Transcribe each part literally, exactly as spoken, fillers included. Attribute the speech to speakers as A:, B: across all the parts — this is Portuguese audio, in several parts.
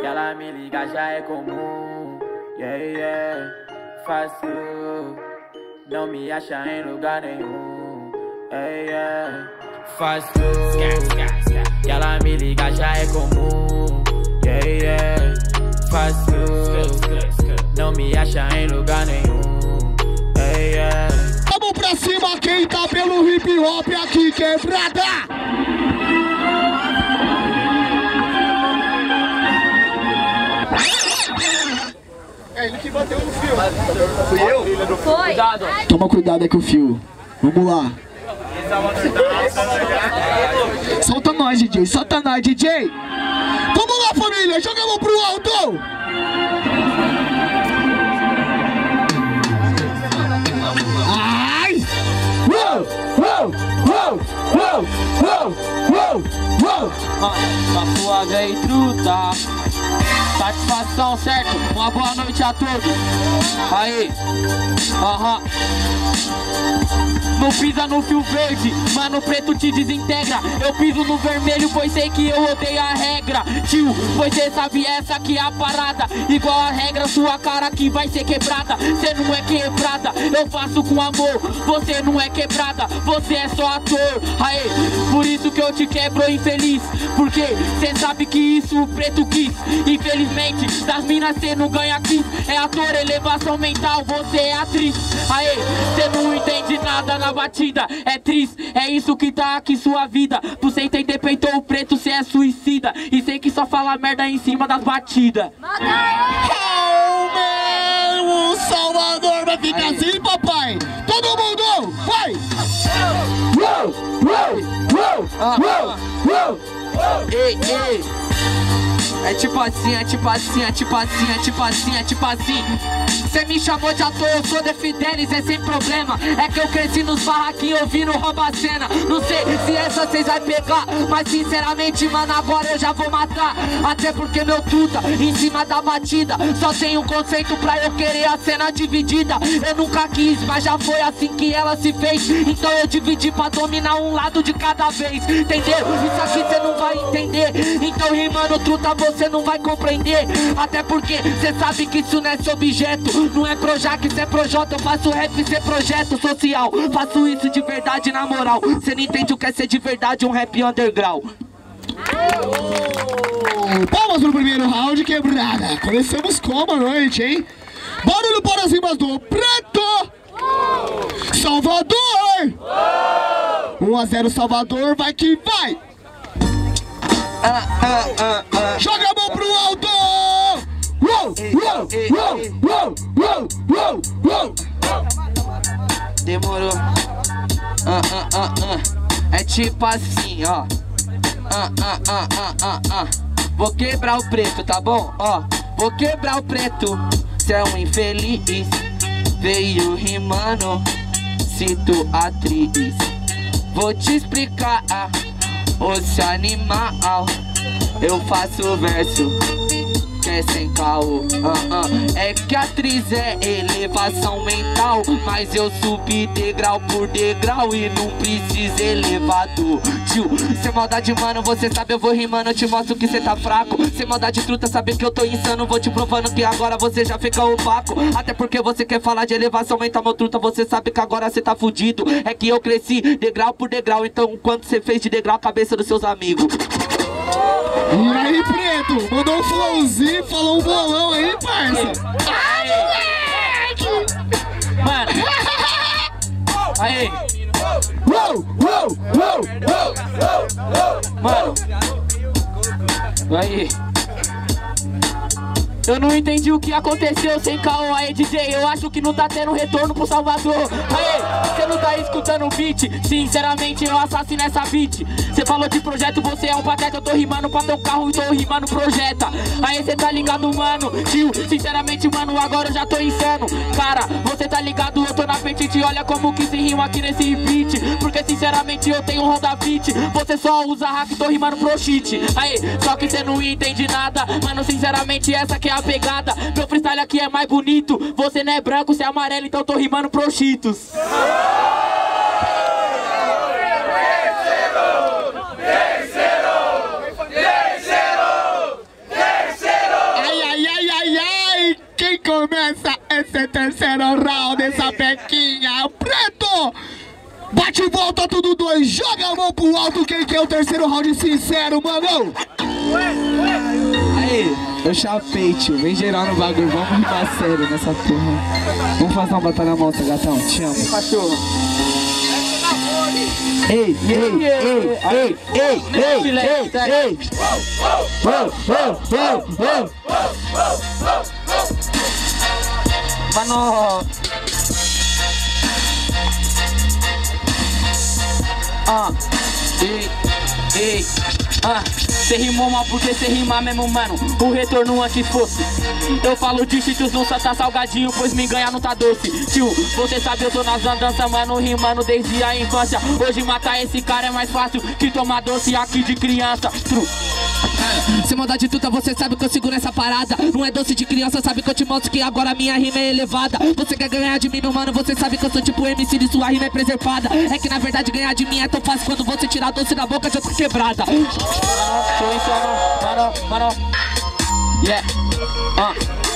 A: E ela me liga já é comum. Yeah, yeah, fácil. Não me acha em lugar nenhum. Yeah, yeah, fácil. E ela me liga já é comum. Yeah, yeah, fácil. Não me acha em lugar nenhum. Yeah, yeah.
B: Vamos pra cima quem tá pelo hip hop aqui, quebrada! É ele que bateu no fio. Fui eu?
C: Foi.
A: Cuidado.
B: Toma cuidado aí com o fio. Vamos lá. Solta nós, D J. Solta nós, D J. Vamos lá, família. Jogamos pro alto. Ai! Uou! Uou! Uou! Uou! Uou! Uou! Uou!
A: Papo e truta. Satisfação, certo? Uma boa noite a todos. Aí, aham. Não pisa no fio verde, mano, preto te desintegra. Eu piso no vermelho, pois sei que eu odeio a regra. Tio, pois cê sabe essa que é a parada. Igual a regra, sua cara que vai ser quebrada. Cê não é quebrada, eu faço com amor. Você não é quebrada, você é só ator. Aí, por isso que eu te quebro, infeliz. Porque cê sabe que isso o preto quis. Infelizmente, das minas cê não ganha aqui. É ator, elevação mental, você é atriz. Aí, cê não entende nada na batida. É triste, é isso que tá aqui sua vida. Pra você entender, peitou o preto, cê é suicida. E sei que só fala merda em cima das batidas.
B: Oh, meu, o Salvador vai ficar aí. Assim, papai. Todo mundo, vai. Uou, uou, uou, uou, uou.
A: Ei, ei. É tipo assim, é tipo assim, é tipo assim, é tipo assim, é tipo assim. Cê me chamou de ator, eu sou de Fidelis, é sem problema. É que eu cresci nos barraquinhos ouvindo rouba a cena. Não sei se essa cês vai pegar, mas sinceramente, mano, agora eu já vou matar. Até porque meu truta, em cima da batida, só tem um conceito pra eu querer a cena dividida. Eu nunca quis, mas já foi assim que ela se fez. Então eu dividi pra dominar um lado de cada vez. Entendeu? Isso aqui cê não vai entender. Então rimando truta, você não vai compreender. Até porque cê sabe que isso não é seu objeto. Não é Projac, cê é Projota. Eu faço rap, cê é projeto social. Faço isso de verdade, na moral. Cê não entende o que é ser de verdade um rap underground.
B: Palmas no primeiro round, quebrada. Começamos como a noite, hein? Barulho para as rimas do preto. Salvador. um a zero Salvador, vai que vai.
A: Ah, ah, ah, ah.
B: Joga a mão pro alto! Uou, uou, uou, uou, uou, uou, uou.
A: Demorou. Ah, ah, ah, ah. É tipo assim, ó. Ah, ah, ah, ah, ah, ah. Vou quebrar o preto, tá bom? Ó, vou quebrar o preto. Cê é um infeliz. Veio rimando, cito atriz. Vou te explicar. Oxe animal, eu faço verso que é sem caô. uh -uh. É que a atriz é elevação mental, mas eu subi degrau por degrau e não precisa elevador. Tio, cê maldade mano, você sabe eu vou rimando, eu te mostro que cê tá fraco. Cê maldade truta, sabe que eu tô insano, vou te provando que agora você já fica opaco. Até porque você quer falar de elevação mental, meu truta, você sabe que agora cê tá fudido. É que eu cresci degrau por degrau, então quanto cê fez de degrau a cabeça dos seus amigos.
B: E aí, preto, mandou um flowzinho, falou um bolão aí, parça. Ai, moleque!
A: Mano, aí.
B: Uou, uou, uou, uou, uou.
A: Mano, aí. Eu não entendi o que aconteceu sem caô aí, D J. Eu acho que não tá tendo retorno pro Salvador. Aí, cê não tá escutando o beat. Sinceramente, eu assassino essa beat. Cê falou de projeto, você é um pateta. Eu tô rimando pra teu carro e tô rimando projeta. Aí cê tá ligado, mano. Tio, sinceramente, mano, agora eu já tô insano. Cara, você tá ligado, eu tô na apetite. Olha como que se rima aqui nesse beat. Porque sinceramente eu tenho Honda Beat. Você só usa hack, tô rimando pro shit. Aí, só que cê não entende nada. Mano, sinceramente, essa que é a pegada. Meu freestyle aqui é mais bonito. Você não é branco, você é amarelo, então tô rimando pro Cheetos.
D: Terceiro! Terceiro! Terceiro!
B: começa esse terceiro round, essa pequinha. Preto! Bate e volta tudo dois, joga a mão pro alto, quem quer o terceiro round sincero, mano?
A: Aí, eu chapei, tio, vem geral no bagulho, vamos rimar sério nessa porra. Vamos fazer uma batalha monta, gatão, te amo. Cachorro. Ei, ei, ei, ei, ei, ei, ei, ei, ei. Mano. Ah, ei, ei, ah, cê rimou mal porque cê rima mesmo, mano. O retorno antes fosse. Eu falo de cheetos, não tá salgadinho, pois me ganhar não tá doce. Tio, você sabe eu tô nas andanças, mano, rimando desde a infância. Hoje matar esse cara é mais fácil que tomar doce aqui de criança. True. Sem maldade tudo, você sabe que eu seguro essa parada. Não é doce de criança, sabe que eu te mostro que agora a minha rima é elevada. Você quer ganhar de mim, meu mano, você sabe que eu sou tipo M C e sua rima é preservada. É que na verdade ganhar de mim é tão fácil quando você tirar doce da boca já tá quebrada. Sou insano, mano, mano. Yeah, ah.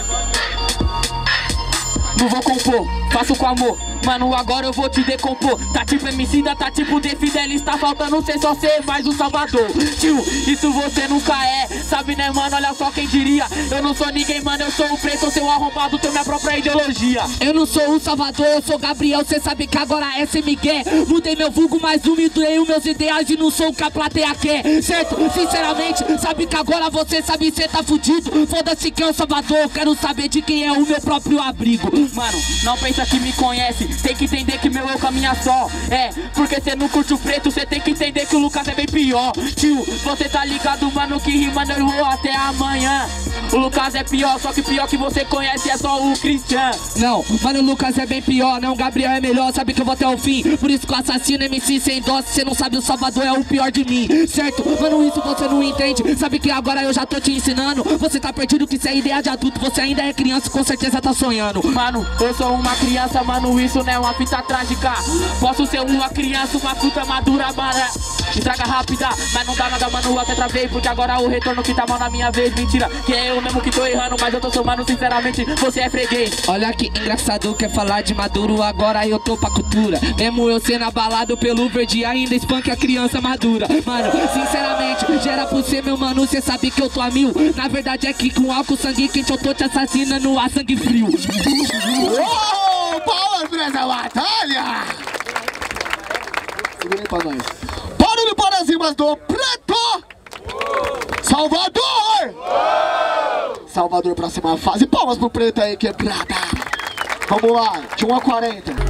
A: Não vou compor, faço com amor. Mano, agora eu vou te decompor. Tá tipo Emicida, tá tipo The Fidelis. Tá faltando ser só ser mais um Salvador. Tio, isso você nunca é. Sabe né, mano, olha só quem diria. Eu não sou ninguém, mano, eu sou o preto. Seu arrombado, tenho minha própria ideologia. Eu não sou o Salvador, eu sou Gabriel. Cê sabe que agora é sem Miguel. Mudei meu vulgo, mas humilhei os meus ideais. E não sou o que a plateia quer, certo? Sinceramente, sabe que agora você sabe cê tá fudido. Foda-se quem é o Salvador, quero saber de quem é o meu próprio abrigo. Mano, não pensa que me conhece. Tem que entender que meu eu caminha só. É, porque cê não curte o preto, cê tem que entender que o Lucas é bem pior. Tio, você tá ligado, mano, que rima eu vou até amanhã. O Lucas é pior, só que pior que você conhece é só o Christian. Não, mano, o Lucas é bem pior, não, o Gabriel é melhor, sabe que eu vou até o fim. Por isso que o assassino M C sem dó, se cê não sabe o Salvador é o pior de mim, certo? Mano, isso você não entende, sabe que agora eu já tô te ensinando. Você tá perdido que isso é ideia de adulto, você ainda é criança, com certeza tá sonhando. Mano, eu sou uma criança, mano, isso não é uma fita trágica. Posso ser uma criança, uma fruta madura, mano, estraga rápida, mas não dá nada, mano, eu até travei. Porque agora o retorno que tá mal na minha vez, mentira, que é eu mesmo que tô errando, mas eu tô somando, sinceramente, você é freguês. Olha que engraçado, quer falar de maduro, agora eu tô pra cultura. Mesmo eu sendo abalado pelo verde, ainda espanca a criança madura. Mano, sinceramente, gera por ser meu mano, cê sabe que eu tô a mil. Na verdade é que com álcool, sangue quente eu tô te assassinando a sangue frio.
B: Uou, palmas pra essa batalha! Segura aí pra nós. Barulho para as rimas do Preto! Salvador! Salvador, próxima fase. Palmas pro Preto aí, quebrada. Vamos lá, de um a quarenta.